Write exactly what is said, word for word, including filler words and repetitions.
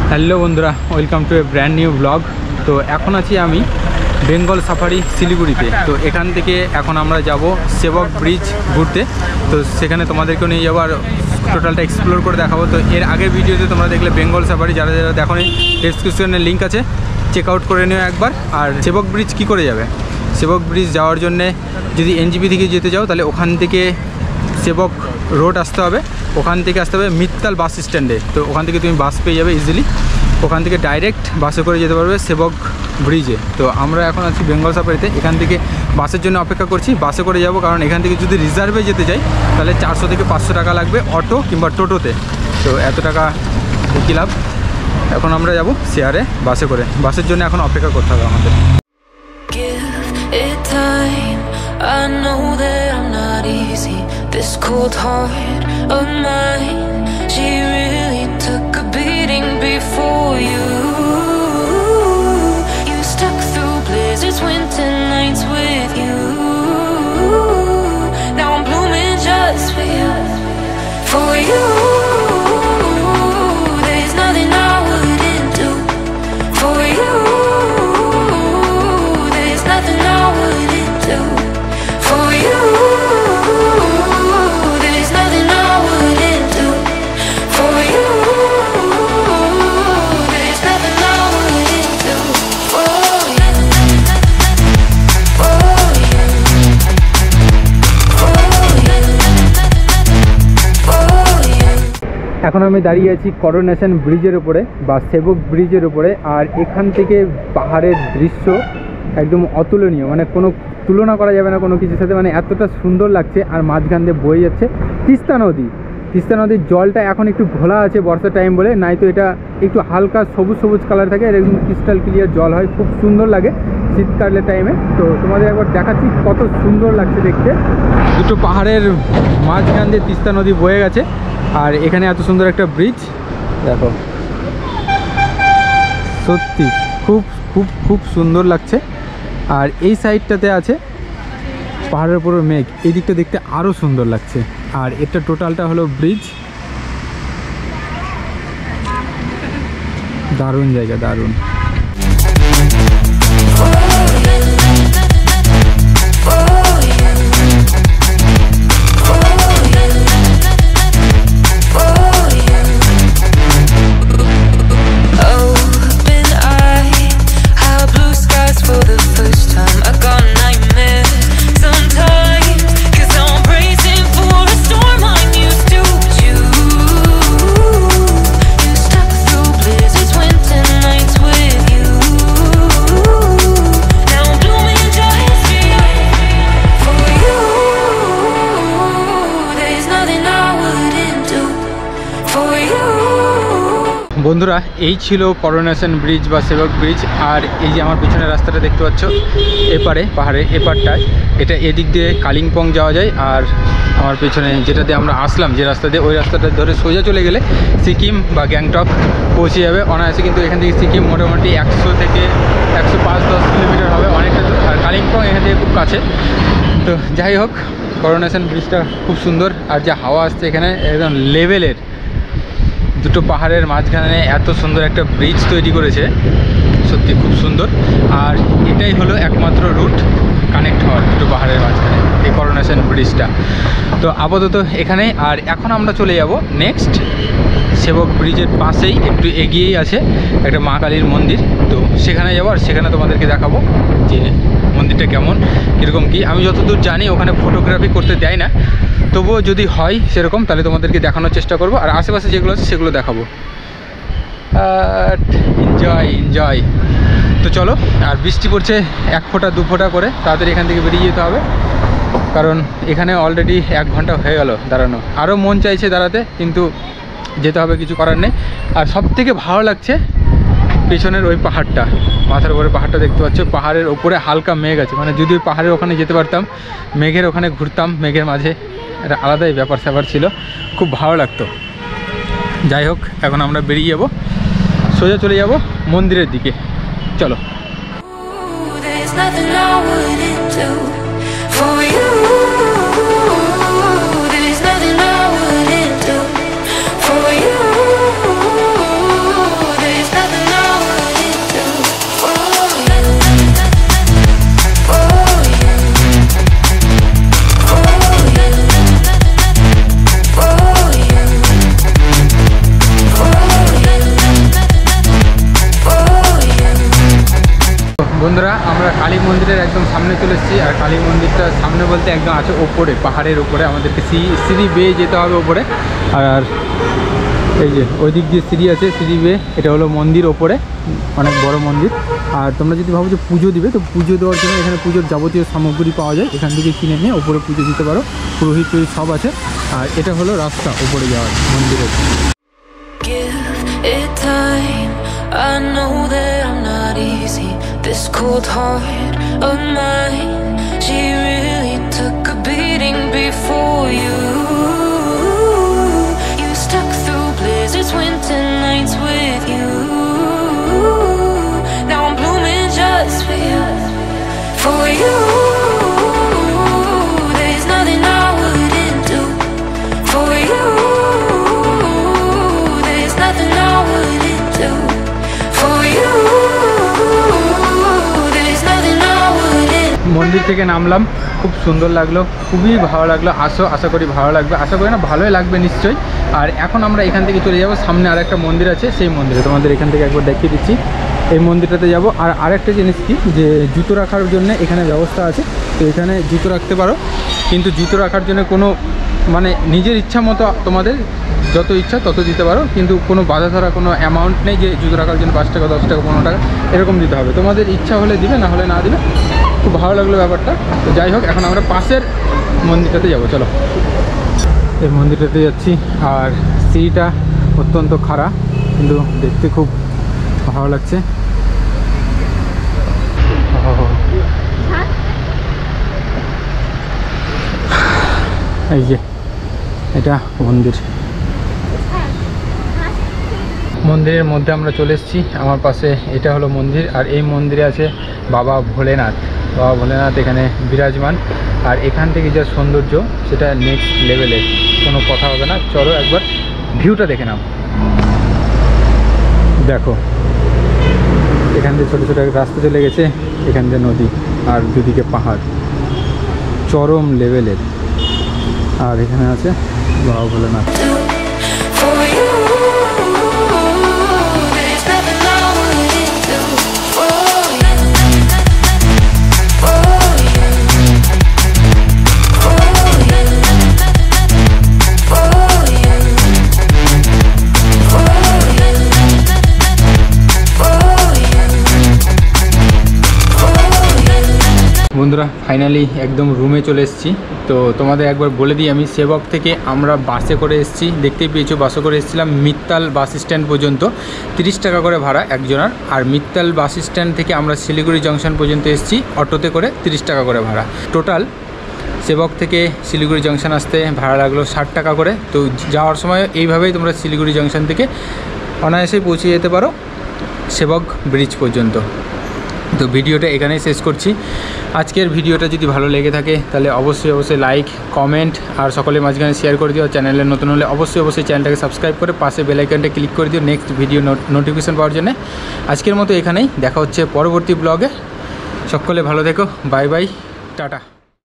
Hello বন্ধুরা, welcome to a brand new blog. তো এখন আছি আমি বেঙ্গল সাফারি শিলিগুড়িতে। তো এখান থেকে এখন আমরা যাব সেবক ব্রিজ ঘুরতে। তো সেখানে তোমাদেরকেও নিয়ে যাবো আর টোটালটা এক্সপ্লোর করে দেখাবো। তো এর আগের ভিডিওতে তোমরা দেখলে বেঙ্গল সাফারি, যারা যারা দেখো নি ডেসক্রিপশনের লিঙ্ক আছে, চেক আউট করে নিও একবার। আর সেবক ব্রিজ কি করে যাবে, সেবক ব্রিজ যাওয়ার জন্যে যদি এনজিপি থেকে যেতে যাও তাহলে ওখান থেকে সেবক রোড আসতে হবে, ওখান থেকে আসতে হবে মিত্তাল বাস স্ট্যান্ডে। তো ওখান থেকে তুমি বাস পেয়ে যাবে ইজিলি, ওখান থেকে ডাইরেক্ট বাসে করে যেতে পারবে সেবক ব্রিজে। তো আমরা এখন আছি বেঙ্গল সাফারিতে, এখান থেকে বাসের জন্য অপেক্ষা করছি। বাসে করে যাব, কারণ এখান থেকে যদি রিজার্ভে যেতে যাই তাহলে চারশো থেকে পাঁচশো টাকা লাগবে অটো কিংবা টোটোতে। তো এত টাকা কী লাভ, এখন আমরা যাব শেয়ারে বাসে করে। বাসের জন্য এখন অপেক্ষা করতে হবে আমাদের। I know that I'm not easy. This cold heart of mine, she really took a beating before you. You stuck through blizzards, winter nights with you. Now I'm blooming just for you, for you. There's nothing I wouldn't do for you. There's nothing I wouldn't do for you. There's nothing I wouldn't do for you. There's nothing I wouldn't do for you. For you. For you. For you. এখন আমি দাঁড়িয়ে আছি coronation ব্রিজের উপরে বা সেবক ব্রিজের উপরে। আর এখান থেকে পাহাড়ের দৃশ্য একদম অতুলনীয়, মানে কোনো তুলনা করা যাবে না কোনো কিছুর সাথে, মানে এতটা সুন্দর লাগছে। আর মাঝখান দিয়ে বয়ে যাচ্ছে তিস্তা নদী। তিস্তা নদীর জলটা এখন একটু ঘোলা আছে বর্ষার টাইম বলে, নাই তো এটা একটু হালকা সবুজ সবুজ কালার থাকে আর একদম ক্রিস্টাল ক্লিয়ার জল হয়, খুব সুন্দর লাগে শীতকালের টাইমে। তো তোমাদের একবার দেখাচ্ছি কত সুন্দর লাগছে দেখতে। দুটো পাহাড়ের মাঝখান দিয়ে তিস্তা নদী বয়ে গেছে আর এখানে এত সুন্দর একটা ব্রিজ দেখো, সত্যি খুব খুব খুব সুন্দর লাগছে। আর এই সাইডটাতে আছে পাহাড়ের উপর মেঘ, এই দিকটা দেখতে আরও সুন্দর লাগছে। আর এটা টোটালটা হলো ব্রিজ, দারুণ জায়গা, দারুণ। বন্ধুরা, এই ছিল করোনেশন ব্রিজ বা সেবক ব্রিজ। আর এই যে আমার পিছনে রাস্তাটা দেখতে পাচ্ছ, এপারে পাহাড়ের এপারটায়, এটা এদিক দিয়ে কালিম্পং যাওয়া যায়। আর আমার পেছনে যেটা দিয়ে আমরা আসলাম, যে রাস্তা দিয়ে, ওই রাস্তাটা ধরে সোজা চলে গেলে সিকিম বা গ্যাংটক পৌঁছে যাবে অনায়াসে। কিন্তু এখান থেকে সিকিম মোটামুটি একশো থেকে একশো পাঁচ দশ কিলোমিটার হবে, অনেকটা দূর। আর কালিম্পং এখান থেকে খুব কাছে। তো যাই হোক, করোনেশন ব্রিজটা খুব সুন্দর। আর যা হাওয়া আসছে এখানে একদম লেভেলের, দুটো পাহাড়ের মাঝখানে এত সুন্দর একটা ব্রিজ তৈরি করেছে, সত্যি খুব সুন্দর। আর এটাই হলো একমাত্র রুট কানেক্ট হওয়ার দুটো পাহাড়ের মাঝখানে, এই করোনেশন ব্রিজটা। তো আপাতত এখানে। আর এখন আমরা চলে যাব নেক্সট সেবক ব্রিজের পাশেই একটু এগিয়েই আছে একটা মা কালীর মন্দির। তো সেখানে যাবো আর সেখানে তোমাদেরকে দেখাবো যে মন্দিরটা কেমন, কীরকম কী। আমি যতদূর জানি ওখানে ফটোগ্রাফি করতে দেয় না, তবুও যদি হয় সেরকম তাহলে তোমাদেরকে দেখানোর চেষ্টা করব। আর আশেপাশে যেগুলো আছে সেগুলো দেখাবো। Enjoy enjoy. তো চলো। আর বৃষ্টি পড়ছে এক ফোঁটা দু ফোঁটা করে, তাড়াতাড়ি এখান থেকে বেরিয়ে যেতে হবে, কারণ এখানে অলরেডি এক ঘন্টা হয়ে গেল দাঁড়ানো। আরও মন চাইছে দাঁড়াতে, কিন্তু যেতে হবে, কিছু করার নেই। আর সব থেকে ভালো লাগছে পেছনের ওই পাহাড়টা, মাথার উপরে পাহাড়টা দেখতে পাচ্ছ, পাহাড়ের ওপরে হালকা মেঘ আছে। মানে যদি ওই পাহাড়ের ওখানে যেতে পারতাম, মেঘের ওখানে ঘুরতাম, মেঘের মাঝে, একটা আলাদাই ব্যাপার স্যাপার ছিল, খুব ভালো লাগতো। যাই হোক, এখন আমরা বেরিয়ে যাব, সোজা চলে যাব মন্দিরের দিকে। চলো। There's বন্ধুরা আমরা কালী মন্দিরের একদম সামনে চলে এসেছি। আর কালী মন্দিরটা সামনে বলতে একদম আছে ওপরে, পাহাড়ের ওপরে। আমাদেরকে সিঁড়ি বেয়ে যেতে হবে ওপরে। আর এই যে ওই দিক দিয়ে সিঁড়ি আছে, সিঁড়ি বেয়ে এটা হলো মন্দির ওপরে, অনেক বড় মন্দির। আর তোমরা যদি ভাবো যে পুজো দিবে, তো পুজো দেওয়ার জন্য এখানে পুজোর যাবতীয় সামগ্রী পাওয়া যায়, এখান থেকে কিনে নিয়ে ওপরে পুজো দিতে পারো। পুরোহিত টুরোহিত সব আছে। আর এটা হলো রাস্তা ওপরে যাওয়ার মন্দিরের। It time. I know that I'm not easy. This cold heart of mine, she really took a beating before you. You stuck through blizzards, winter nights with you. Now I'm blooming just for you, for you. There's nothing I wouldn't do for you. Nothing I wouldn't do for you. There's nothing I wouldn't. মন্দির থেকে নামলাম, খুব সুন্দর লাগলো, খুবই ভালো লাগলো। আসো, আশা করি ভালো লাগবে, আশা করি না ভালোই লাগবে নিশ্চয়ই। আর এখন আমরা এখান থেকে চলে যাব, সামনে আরেকটা মন্দির আছে, সেই মন্দিরে তোমাদের এখান থেকে একবার দেখিয়ে দিচ্ছি। এই মন্দিরটাতে যাব। আর আরেকটা জিনিস কি, যে জুতো রাখার জন্য এখানে ব্যবস্থা আছে। তো এখানে জুতো রাখতে পারো, কিন্তু জুতো রাখার জন্য কোনো মানে নিজের ইচ্ছা মতো তোমাদের যত ইচ্ছা তত দিতে পারো, কিন্তু কোনো বাধা ধরা কোনো অ্যামাউন্ট নেই যে জুতো রাখার জন্য পাঁচ টাকা দশ টাকা পনেরো টাকা এরকম দিতে হবে। তোমাদের ইচ্ছা হলে দিবে, না হলে না দিবে। খুব ভালো লাগলো ব্যাপারটা। তো যাই হোক, এখন আমরা পাশের মন্দিরটাতে যাব, চলো। এই মন্দিরটাতে যাচ্ছি। আর সিঁড়িটা অত্যন্ত খাড়া, কিন্তু দেখতে খুব ভালো লাগছে। এই যে এটা মন্দির, মন্দিরের মধ্যে আমরা চলে এসেছি। আমার পাশে এটা হলো মন্দির। আর এই মন্দিরে আছে বাবা ভোলেনাথ। বাবা ভোলেনাথ এখানে বিরাজমান। আর এখান থেকে যা সৌন্দর্য, সেটা নেক্সট লেভেলের, কোনো কথা হবে না। চলো একবার ভিউটা দেখে নাও। দেখো, এখান দিয়ে ছোটো ছোটো রাস্তা চলে গেছে, এখান দিয়ে নদী, আর দুদিকে পাহাড়, চরম লেভেলের। আর এখানে আছে বাবা ভোলেনাথ। বন্ধুরা ফাইনালি একদম রুমে চলে এসেছি। তো তোমাদের একবার বলে দিই, আমি সেবক থেকে আমরা বাসে করে এসেছি, দেখতেই পেয়েছো বাসে করে এসেছিলাম মিত্তাল বাস স্ট্যান্ড পর্যন্ত। তিরিশ টাকা করে ভাড়া একজনের। আর মিত্তাল বাস স্ট্যান্ড থেকে আমরা শিলিগুড়ি জংশন পর্যন্ত এসেছি অটোতে করে, তিরিশ টাকা করে ভাড়া। টোটাল সেবক থেকে শিলিগুড়ি জংশন আসতে ভাড়া লাগলো ষাট টাকা করে। তো যাওয়ার সময় এইভাবেই তোমরা শিলিগুড়ি জংশন থেকে অনায়াসেই পৌঁছে যেতে পারো সেবক ব্রিজ পর্যন্ত। তো ভিডিওটা এখানেই শেষ করছি। আজকের ভিডিওটা যদি ভালো লেগে থাকে তাহলে অবশ্যই অবশ্যই লাইক, কমেন্ট আর সকলের মাঝখানে শেয়ার করে দিও। চ্যানেলে নতুন হলে অবশ্যই অবশ্যই চ্যানেলটাকে সাবস্ক্রাইব করে পাশে বেল আইকনটা ক্লিক করে দিও নেক্সট ভিডিও নোটিফিকেশন পাওয়ার জন্য। আজকের মতো এখানেই, দেখা হচ্ছে পরবর্তী ব্লগে। সকলে ভালো থেকো, বাই বাই, টাটা।